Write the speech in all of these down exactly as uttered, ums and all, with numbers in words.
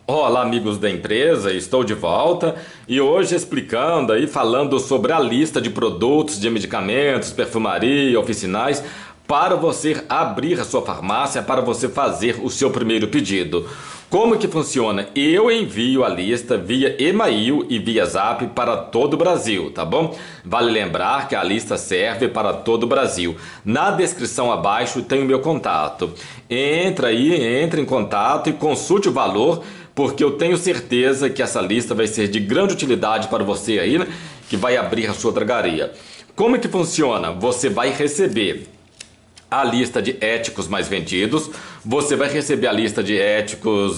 Olá, amigos da empresa, estou de volta e hoje explicando aí, falando sobre a lista de produtos de medicamentos, perfumaria, oficinais, para você abrir a sua farmácia, para você fazer o seu primeiro pedido. Como que funciona? Eu envio a lista via e-mail e via zap para todo o Brasil, tá bom? Vale lembrar que a lista serve para todo o Brasil. Na descrição abaixo tem o meu contato. Entra aí, entre em contato e consulte o valor, porque eu tenho certeza que essa lista vai ser de grande utilidade para você aí, né, que vai abrir a sua drogaria. Como é que funciona? Você vai receber a lista de éticos mais vendidos, você vai receber a lista de éticos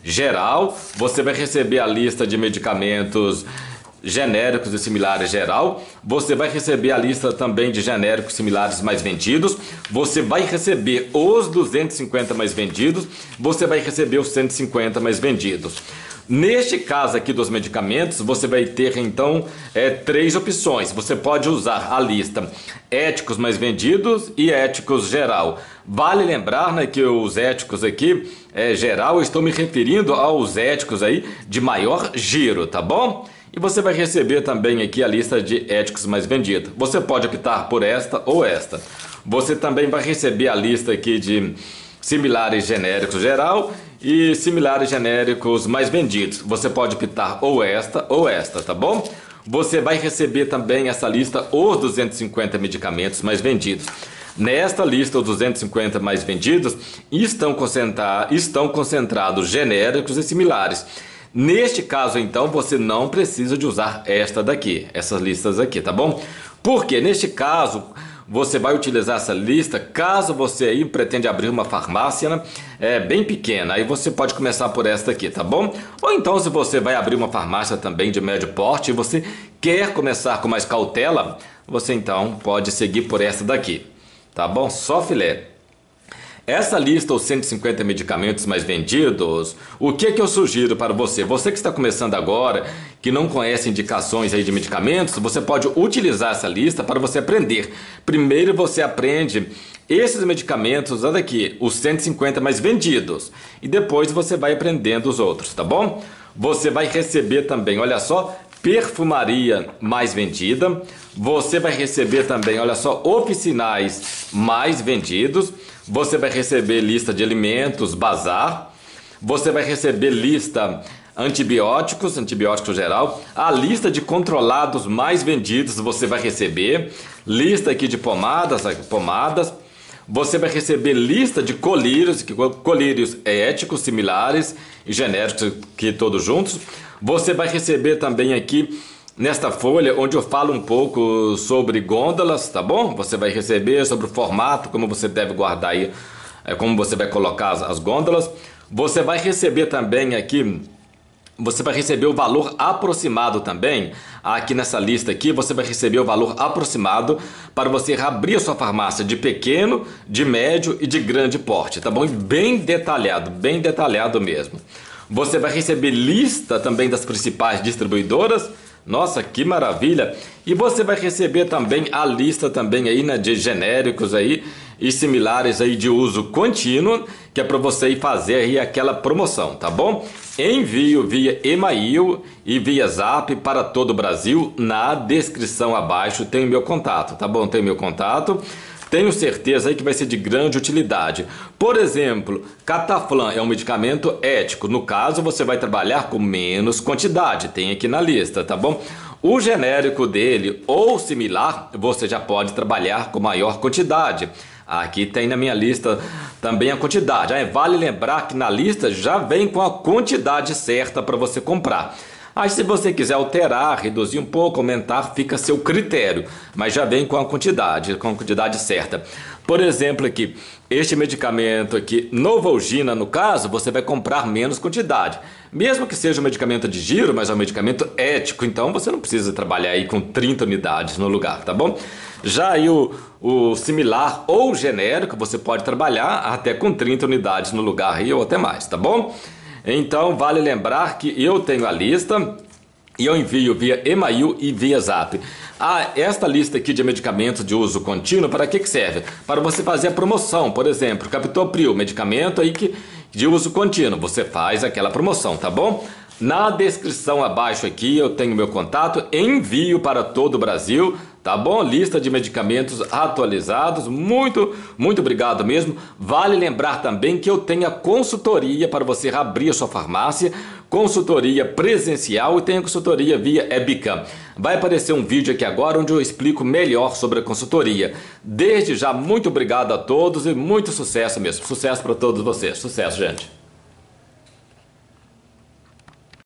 geral, você vai receber a lista de medicamentos genéricos e similares geral, você vai receber a lista também de genéricos similares mais vendidos, você vai receber os duzentos e cinquenta mais vendidos, você vai receber os cento e cinquenta mais vendidos. Neste caso aqui dos medicamentos, você vai ter então é, três opções. Você pode usar a lista éticos mais vendidos e éticos geral. Vale lembrar, né, que os éticos aqui é, geral, eu estou me referindo aos éticos aí de maior giro, tá bom? E você vai receber também aqui a lista de éticos mais vendidos. Você pode optar por esta ou esta. Você também vai receber a lista aqui de similares genéricos geral e similares genéricos mais vendidos. Você pode optar ou esta ou esta, tá bom? Você vai receber também essa lista os duzentos e cinquenta medicamentos mais vendidos. Nesta lista, os duzentos e cinquenta mais vendidos estão, concentra estão concentrados genéricos e similares. Neste caso, então, você não precisa de usar esta daqui, essas listas aqui, tá bom? Porque neste caso, você vai utilizar essa lista caso você aí pretende abrir uma farmácia, né, é, bem pequena. Aí você pode começar por esta aqui, tá bom? Ou então, se você vai abrir uma farmácia também de médio porte e você quer começar com mais cautela, você então pode seguir por esta daqui, tá bom? Só filé. Essa lista, os cento e cinquenta medicamentos mais vendidos, o que que eu sugiro para você? Você que está começando agora, que não conhece indicações aí de medicamentos, você pode utilizar essa lista para você aprender. Primeiro você aprende esses medicamentos, olha aqui, os cento e cinquenta mais vendidos. E depois você vai aprendendo os outros, tá bom? Você vai receber também, olha só, perfumaria mais vendida. Você vai receber também, olha só, oficinais mais vendidos. Você vai receber lista de alimentos, bazar. Você vai receber lista antibióticos, antibiótico geral. A lista de controlados mais vendidos você vai receber. Lista aqui de pomadas, pomadas. Você vai receber lista de colírios, colírios éticos, similares e genéricos, que todos juntos. Você vai receber também aqui nesta folha, onde eu falo um pouco sobre gôndolas, tá bom? Você vai receber sobre o formato, como você deve guardar aí, é, como você vai colocar as, as gôndolas. Você vai receber também aqui, você vai receber o valor aproximado também. Aqui nessa lista aqui, você vai receber o valor aproximado para você abrir a sua farmácia de pequeno, de médio e de grande porte, tá bom? E bem detalhado, bem detalhado mesmo. Você vai receber lista também das principais distribuidoras. Nossa, que maravilha! E você vai receber também a lista também aí, né, de genéricos aí e similares aí de uso contínuo, que é para você ir fazer aí aquela promoção, tá bom? Envio via e-mail e via zap para todo o Brasil. Na descrição abaixo tem o meu contato, tá bom? Tem o meu contato. Tenho certeza aí que vai ser de grande utilidade. Por exemplo, Cataflan é um medicamento ético. No caso, você vai trabalhar com menos quantidade. Tem aqui na lista, tá bom? O genérico dele ou similar, você já pode trabalhar com maior quantidade. Aqui tem na minha lista também a quantidade. Aí vale lembrar que na lista já vem com a quantidade certa para você comprar. Aí se você quiser alterar, reduzir um pouco, aumentar, fica a seu critério. Mas já vem com a quantidade, com a quantidade certa. Por exemplo aqui, este medicamento aqui, Novalgina no caso, você vai comprar menos quantidade. Mesmo que seja um medicamento de giro, mas é um medicamento ético, então você não precisa trabalhar aí com trinta unidades no lugar, tá bom? Já aí o, o similar ou genérico, você pode trabalhar até com trinta unidades no lugar aí, ou até mais, tá bom? Então, vale lembrar que eu tenho a lista e eu envio via e-mail e via zap. Ah, esta lista aqui de medicamentos de uso contínuo, para que que serve? Para você fazer a promoção, por exemplo, Captopril, medicamento aí que, de uso contínuo, você faz aquela promoção, tá bom? Na descrição abaixo aqui eu tenho meu contato, envio para todo o Brasil, tá bom? Lista de medicamentos atualizados, muito, muito obrigado mesmo. Vale lembrar também que eu tenho a consultoria para você abrir a sua farmácia, consultoria presencial e tenho consultoria via Webcam. Vai aparecer um vídeo aqui agora onde eu explico melhor sobre a consultoria. Desde já, muito obrigado a todos e muito sucesso mesmo. Sucesso para todos vocês. Sucesso, gente.